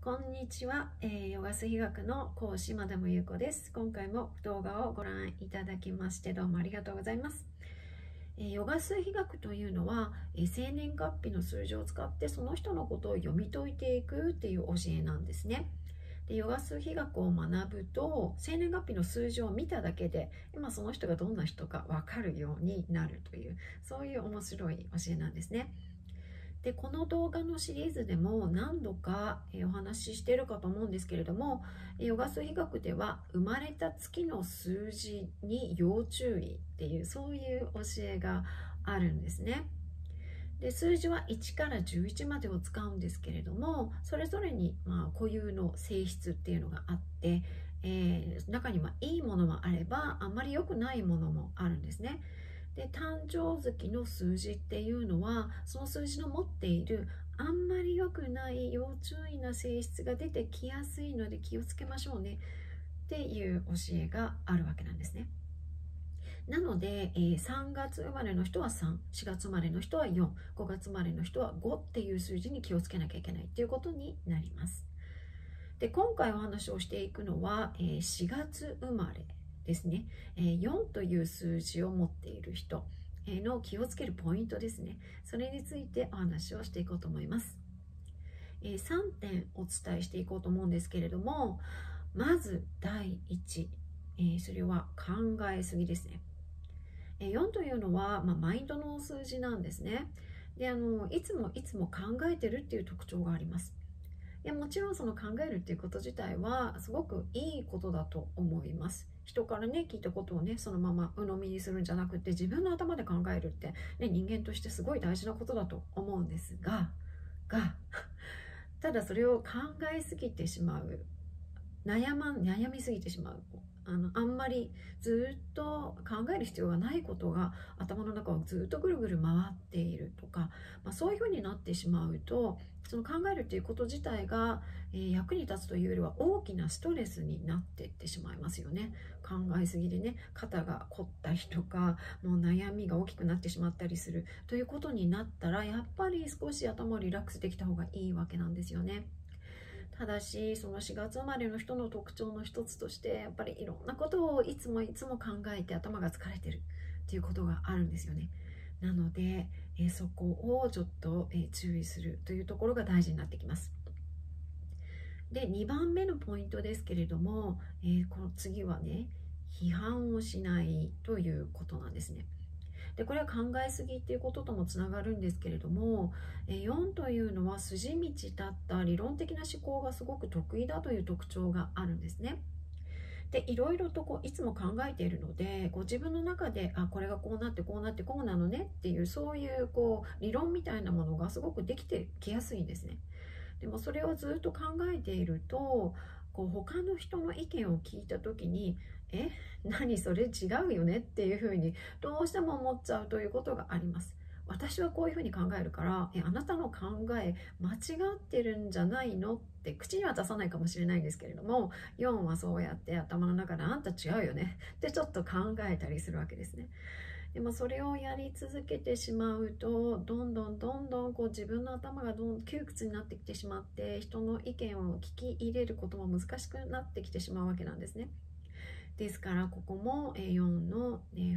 こんにちは、ヨガ水学の講師マダムゆうこです。今回も動画をご覧いただきましてどうもありがとうございます。ヨガ水学というのは、生年月日の数字を使ってその人のことを読み解いていくっていう教えなんですね。でヨガ水学を学ぶと生年月日の数字を見ただけで今その人がどんな人か分かるようになるというそういう面白い教えなんですね。でこの動画のシリーズでも何度かお話ししているかと思うんですけれども、ヨガ水学では生まれた月の数字に要注意っていうそういう教えがあるんですね。で数字は1から11までを使うんですけれども、それぞれに固有の性質っていうのがあって、中にはいいものもあればあんまり良くないものもあるんですね。で誕生月の数字っていうのはその数字の持っているあんまり良くない要注意な性質が出てきやすいので気をつけましょうねっていう教えがあるわけなんですね。なので、3月生まれの人は3、4月生まれの人は4、5月生まれの人は5っていう数字に気をつけなきゃいけないっていうことになります。で今回お話をしていくのは、4月生まれですね。4という数字を持っている人の気をつけるポイントですね。それについてお話をしていこうと思います。3点お伝えしていこうと思うんですけれども、まず第1、それは考えすぎですね。4というのは、マインドの数字なんですね。でいつも考えてるっていう特徴があります。もちろんその考えるっていうこと自体はすごくいいことだと思います。人からね聞いたことをねそのまま鵜呑みにするんじゃなくて自分の頭で考えるって、人間としてすごい大事なことだと思うんですがただそれを考えすぎてしまう、悩みすぎてしまう、あんまりずっと考える必要がないことが頭の中をずっとぐるぐる回っているとか、そういうふうになってしまうとその考えるということ自体が、役に立つというよりは大きなストレスになっていってしまいますよね。考えすぎでね肩が凝ったりとかもう悩みが大きくなってしまったりするということになったらやっぱり少し頭をリラックスできた方がいいわけなんですよね。ただしその4月生まれの人の特徴の一つとしてやっぱりいろんなことをいつも考えて頭が疲れてるっていうことがあるんですよね。なので、そこをちょっと、注意するというところが大事になってきます。で2番目のポイントですけれども、この次はね批判をしないということなんですね。でこれは考えすぎっていうことともつながるんですけれども、4というのは筋道立った理論的な思考がすごく得意だという特徴があるんですね。でいろいろといつも考えているので自分の中でこれがこうなってこうなってこうなのねっていうそういう理論みたいなものがすごくできてきやすいんですね。でもそれをずっと考えていると他の人の意見を聞いた時に何それ違うよねっていうふうにどうしても思っちゃうということがあります。私はこういうふうに考えるからあなたの考え間違ってるんじゃないのって口には出さないかもしれないんですけれども、4はそうやって頭の中であんた違うよねってちょっと考えたりするわけですね。でもそれをやり続けてしまうとどんどん自分の頭が窮屈になってきてしまって人の意見を聞き入れることも難しくなってきてしまうわけなんですね。ですからここも4の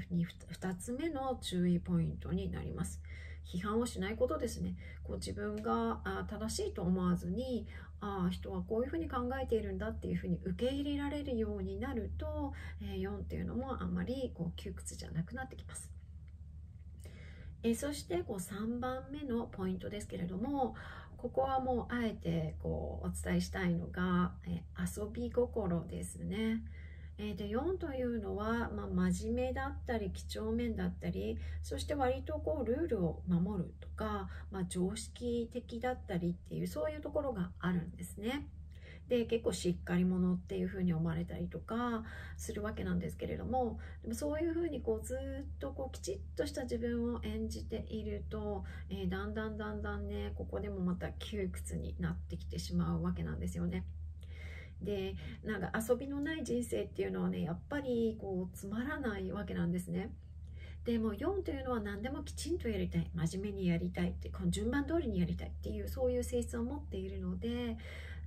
2つ目の注意ポイントになります。批判をしないことですね。自分が正しいと思わずに人はこういうふうに考えているんだっていうふうに受け入れられるようになると、4っていうのもあんまり窮屈じゃなくなってきます。そして3番目のポイントですけれども、ここはもうあえてお伝えしたいのが遊び心ですね。で4というのは、真面目だったり几帳面だったり、そして割とルールを守るとか、常識的だったりっていうそういうところがあるんですね。で結構しっかり者っていう風に思われたりとかするわけなんですけれども、でもそういう風にずっときちっとした自分を演じていると、だんだんねここでもまた窮屈になってきてしまうわけなんですよね。でなんか遊びのない人生っていうのはねやっぱりつまらないわけなんですね。でも4というのは何でもきちんとやりたい、真面目にやりたいって、この順番通りにやりたいっていうそういう性質を持っているので、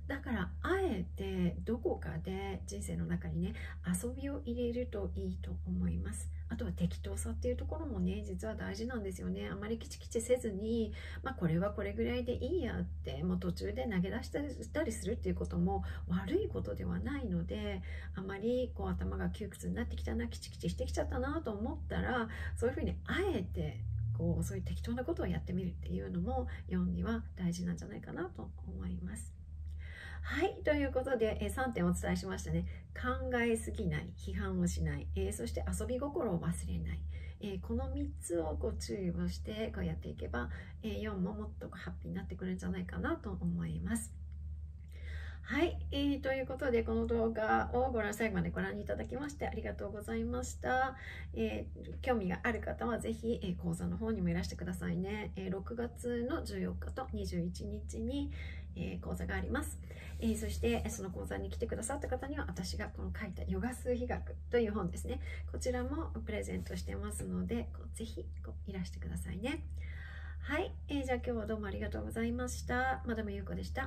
だからあえてどこかで人生の中にね遊びを入れるといいと思います。あとは適当さっていうところもね実は大事なんですよね。あまりキチキチせずに、これはこれぐらいでいいやってもう途中で投げ出したりするっていうことも悪いことではないので、あまりこう頭が窮屈になってきたな、キチキチしてきちゃったなと思ったら、そういうふうにあえてこうそういう適当なことをやってみるっていうのも読んには大事なんじゃないかなと思います。はい、ということで、3点お伝えしましたね。考えすぎない、批判をしない、そして遊び心を忘れない、この3つをこう注意をしてこうやっていけば、4ももっとハッピーになってくるんじゃないかなと思います。はい、ということでこの動画を最後までご覧いただきましてありがとうございました。興味がある方はぜひ、講座の方にもいらしてくださいね。6月の14日と21日に、講座があります。そしてその講座に来てくださった方には私がこの書いたヨガ数比学という本ですね、こちらもプレゼントしてますのでぜひいらしてくださいね。はい、じゃあ今日はどうもありがとうございました。マダムゆうこでした。